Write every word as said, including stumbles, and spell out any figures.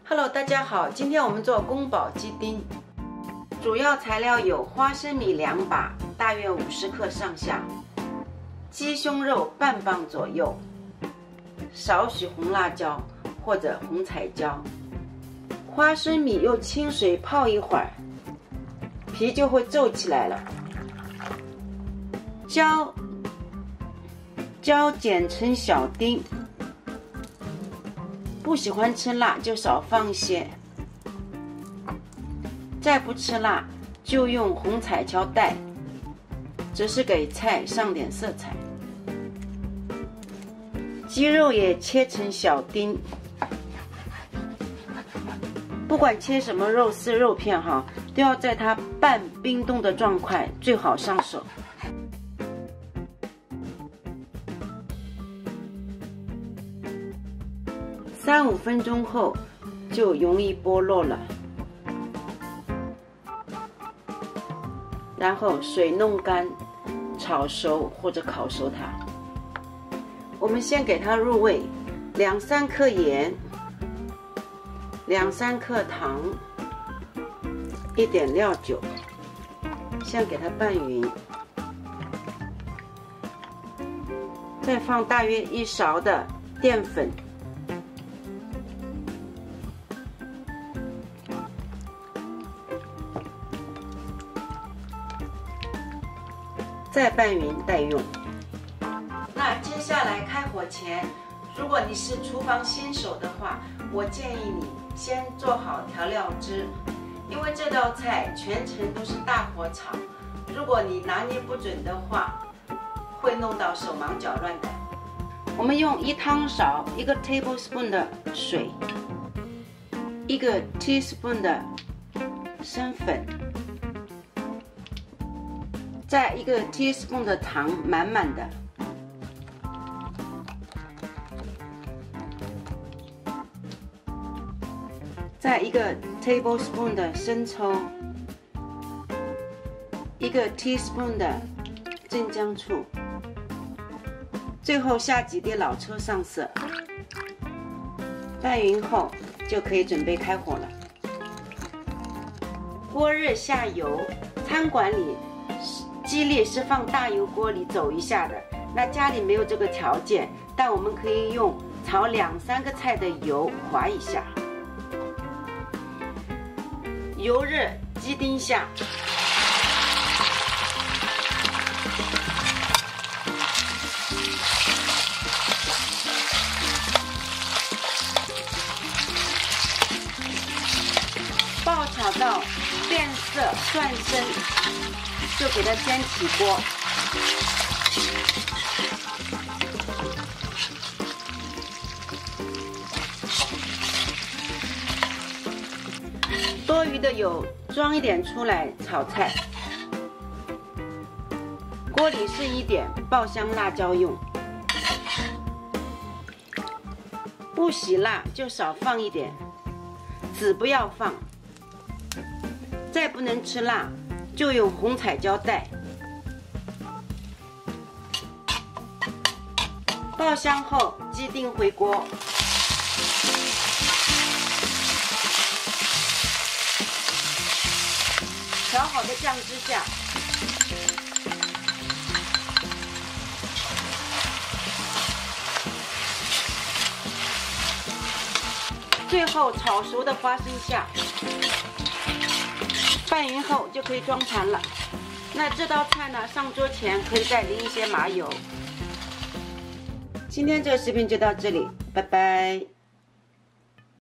Hello， 大家好，今天我们做宫保鸡丁，主要材料有花生米两把，大约五十克上下，鸡胸肉半磅左右，少许红辣椒或者红彩椒，花生米用清水泡一会儿，皮就会皱起来了。椒，椒剪成小丁。 不喜欢吃辣就少放一些，再不吃辣就用红彩椒带，只是给菜上点色彩。鸡肉也切成小丁，不管切什么肉丝肉片哈，都要在它半冰冻的状态最好上手。 三五分钟后就容易剥落了，然后水弄干，炒熟或者烤熟它。我们先给它入味，两三克盐，两三克糖，一点料酒，先给它拌匀，再放大约一勺的淀粉。 再拌匀待用。那接下来开火前，如果你是厨房新手的话，我建议你先做好调料汁，因为这道菜全程都是大火炒，如果你拿捏不准的话，会弄到手忙脚乱的。我们用一汤勺一个 tablespoon 的水，一个 teaspoon 的生粉。 再一个 teaspoon 的糖，满满的。再一个 tablespoon 的生抽，一个 teaspoon 的镇江醋，最后下几滴老抽上色。拌匀后就可以准备开火了。锅热下油，餐馆里。 鸡粒是放大油锅里走一下的，那家里没有这个条件，但我们可以用炒两三个菜的油滑一下。油热，鸡丁下，爆炒到变色转身。 就给它煎起锅，多余的油装一点出来炒菜。锅里剩一点爆香辣椒用，不喜辣就少放一点，籽不要放。再不能吃辣。 就用红彩椒带，爆香后鸡丁回锅，调好的酱汁下，最后炒熟的花生下。 拌匀后就可以装盘了。那这道菜呢，上桌前可以再淋一些麻油。今天这个视频就到这里，拜拜。